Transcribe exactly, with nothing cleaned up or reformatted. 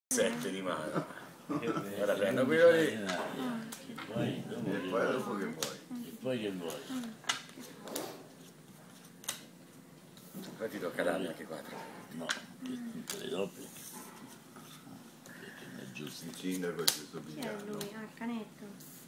Sette di mano. Ora prendo quello lì. E poi dopo, E poi dopo che vuoi? e poi che vuoi? Poi ti tocca darmi anche quattro. No, tutte le doppie. Perché non è giusto. Il sindaco è questo Chi è bigliano. lui? Ah, il canetto.